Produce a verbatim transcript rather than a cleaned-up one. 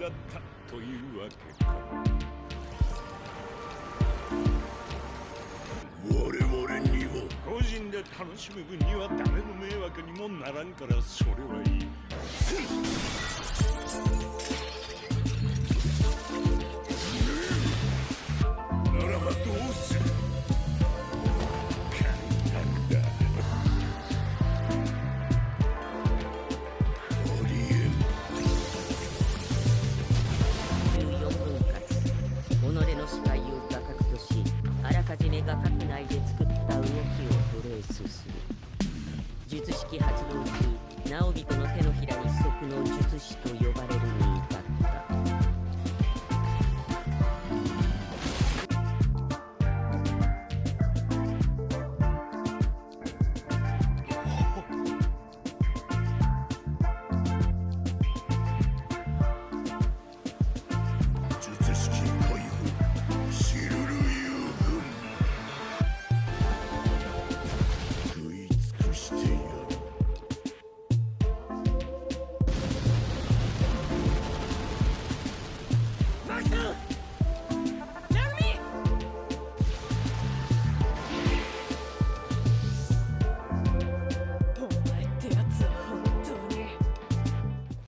だったというわけか。我々には個人で楽しむ分には誰の迷惑にもならんから、それはいい。ならばどうする。簡単だ。ありえん。 じゅうよんぶん割己の視界を画角とし、あらかじめ画角内で作った動きをトレースする。術式発動中、直人の手のひらに不足の術師と呼